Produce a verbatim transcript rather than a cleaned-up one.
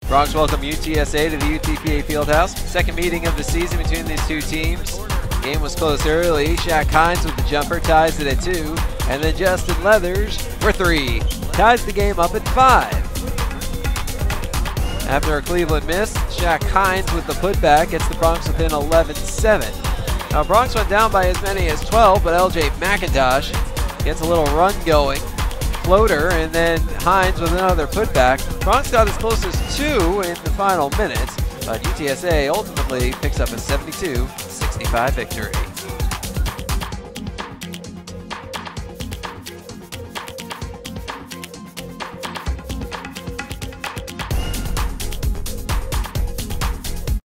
Bronx welcome U T S A to the U T P A Fieldhouse. Second meeting of the season between these two teams. Game was close early. Shaq Hines with the jumper ties it at two. And then Justin Leathers for three. Ties the game up at five. After a Cleveland miss, Shaq Hines with the putback gets the Bronx within eleven seven. Now Bronx went down by as many as twelve, but L J McIntosh gets a little run going. Floater, and then Hines with another putback. Bronx got as close as two in the final minutes, but U T S A ultimately picks up a seventy-two sixty-five victory.